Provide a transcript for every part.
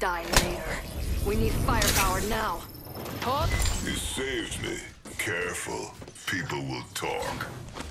die later. We need firepower now. Huh? You saved me. Careful. People will talk.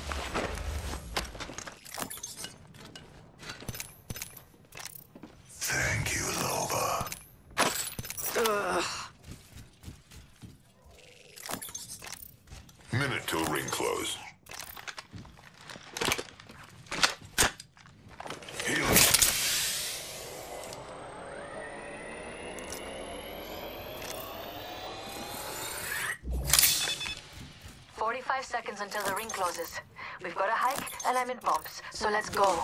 Thank you, Loba. Ugh. Minute till ring close. Healing. 45 seconds until the ring closes. We've got a hike, and I'm in pumps, so let's go.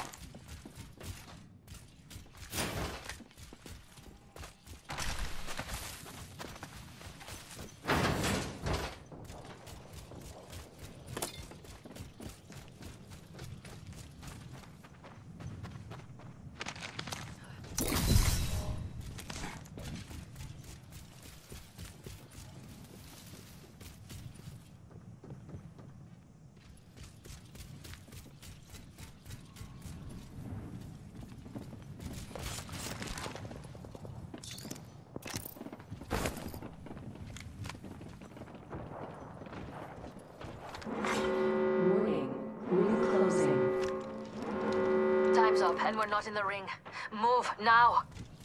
Time's up, and we're not in the ring. Move, now!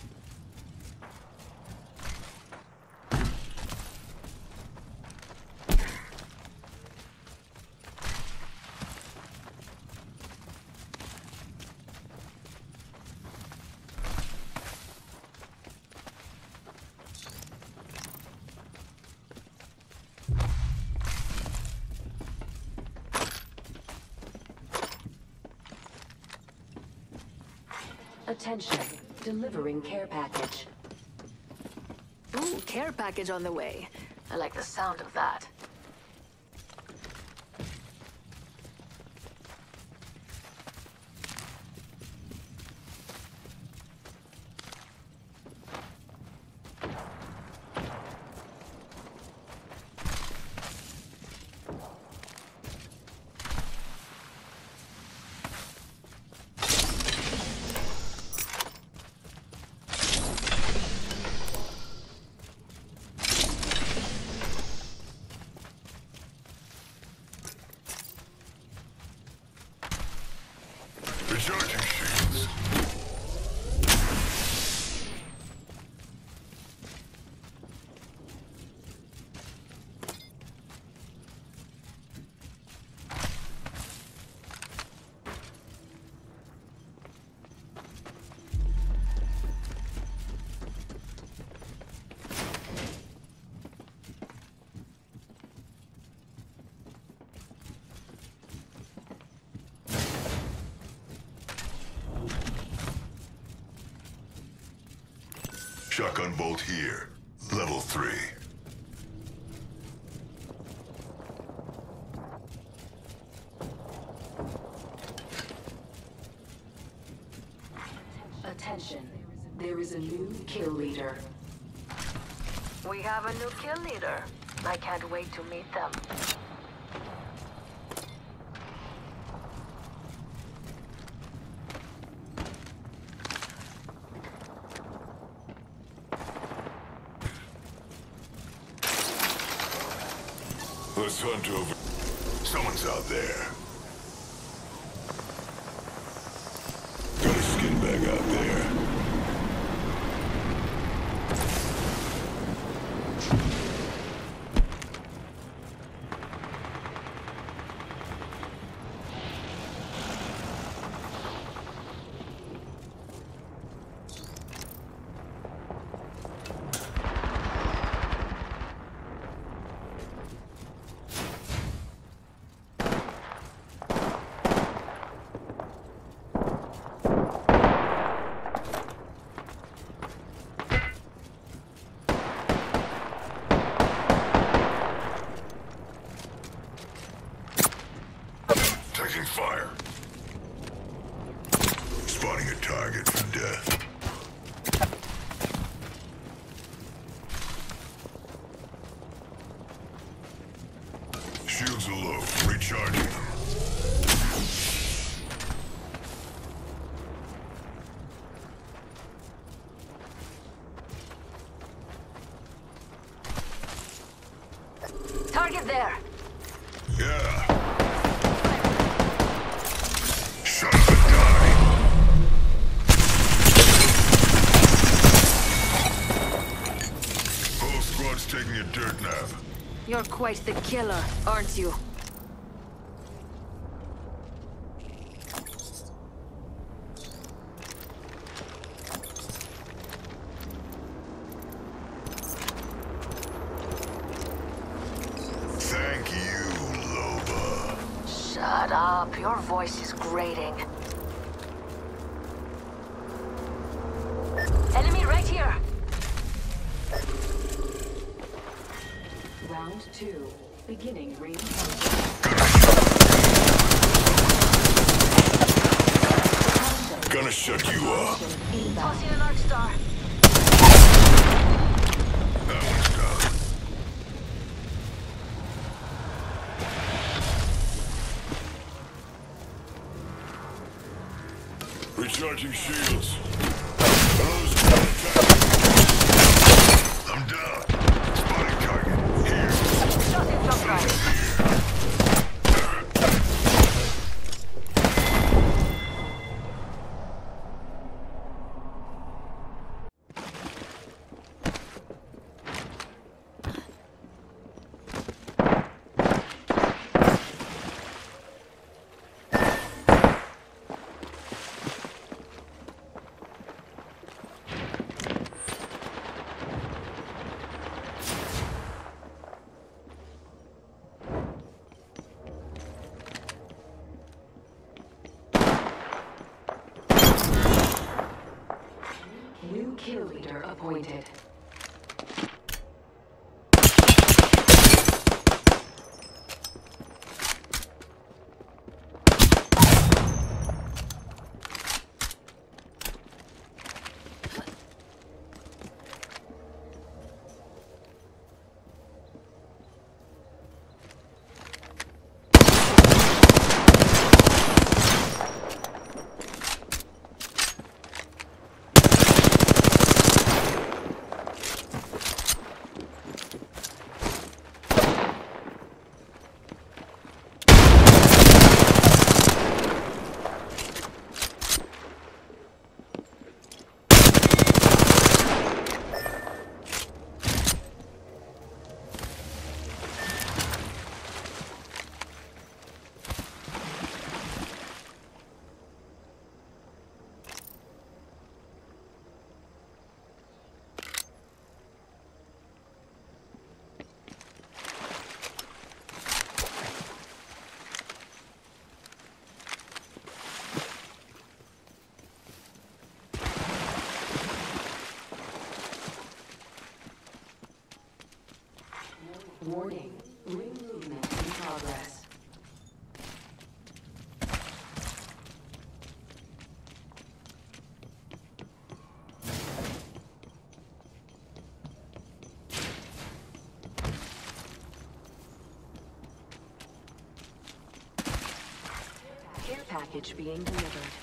Attention, delivering care package. Ooh, care package on the way. I like the sound of that. Recharging shields. Shotgun bolt here. Level 3. Attention, there is a new kill leader. We have a new kill leader. I can't wait to meet them. Let's hunt over. Someone's out there. Got a skin bag out there. Taking fire. Spotting a target for death. Shields are low. Recharging them. there. Yeah. Shut up and die. Whole squad's taking a dirt nap. You're quite the killer, aren't you? Thank you, Loba. Shut up. Your voice is grating. Enemy right here. Round 2. Beginning ring Gonna shut you up. Tossing an arc star. That one's done. Recharging shields. Those I'm down. Spotting target. Here. Shot in jump drive. New kill leader appointed. Warning. Ring movement in progress. Care package being delivered.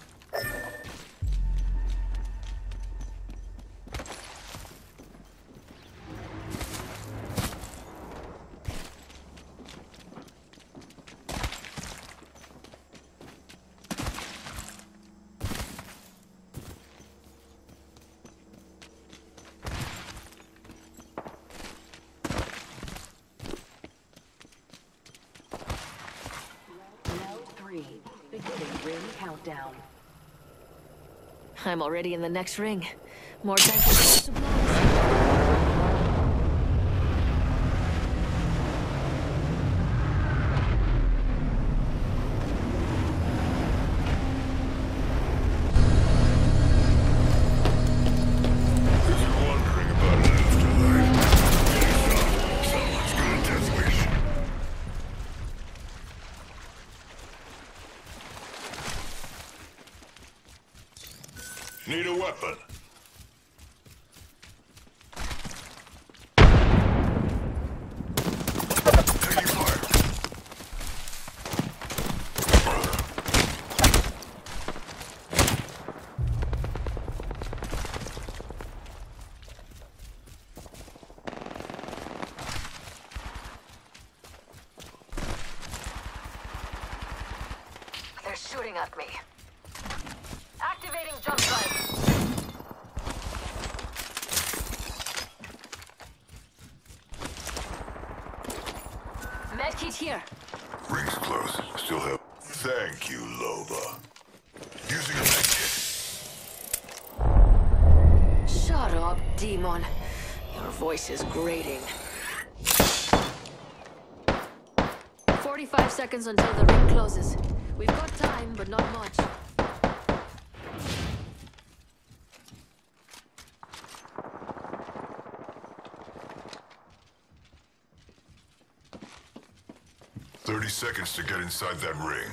Round 3. Beginning ring countdown. I'm already in the next ring. More time for supplies. If you're wondering about an afterlife, get shot. Someone's got a death wish. Need a weapon. Taking fire. shooting at me. Activating jump drive. Medkit here. Ring's close. Still have. Thank you, Loba. Using a medkit. Shut up, demon. Your voice is grating. 45 seconds until the ring closes. We've got time, but not much. "30 seconds to get inside that ring."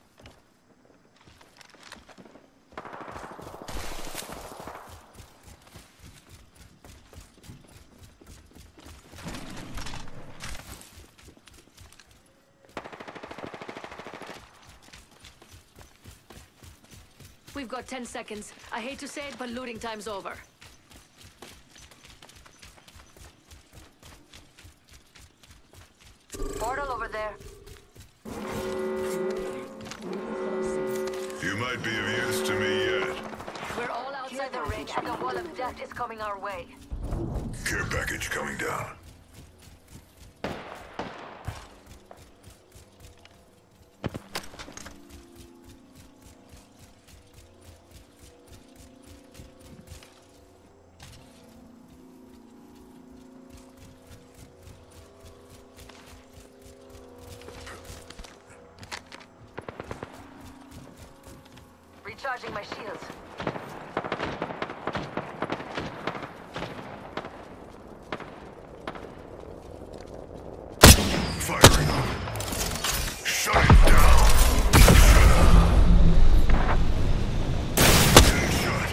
We've got 10 seconds. I hate to say it, but looting time's over. Portal over there. You might be of use to me yet. We're all outside the ring, and the wall of death is coming our way. Care package coming down. Recharging my shields. Firing. Shut it down. Getting shot.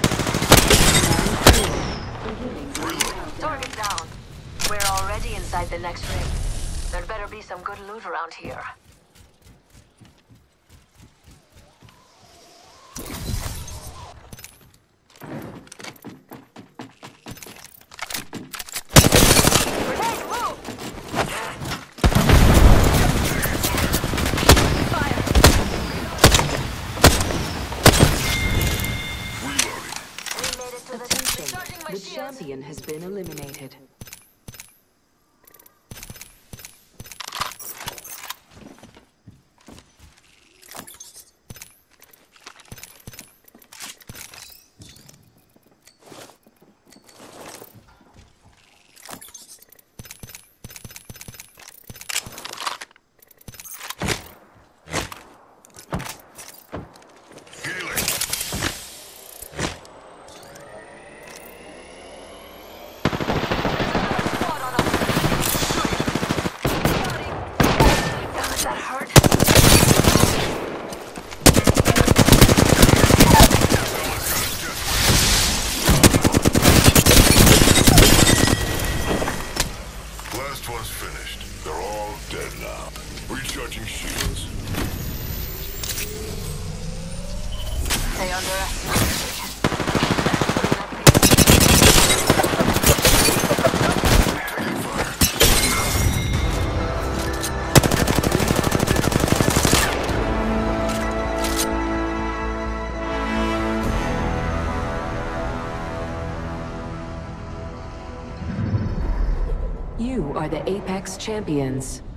Reload. Target down. We're already inside the next ring. There better be some good loot around here. The champion has been eliminated. One's finished. They're all dead now. Recharging shields. They underestimated me. Taking fire. You are the Apex Champions.